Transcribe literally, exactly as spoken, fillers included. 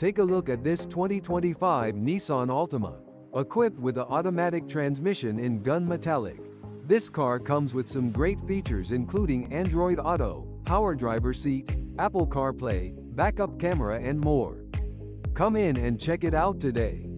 Take a look at this twenty twenty-five Nissan Altima. Equipped with an automatic transmission in gun metallic. This car comes with some great features including Android Auto, power driver seat, Apple CarPlay, backup camera and more. Come in and check it out today.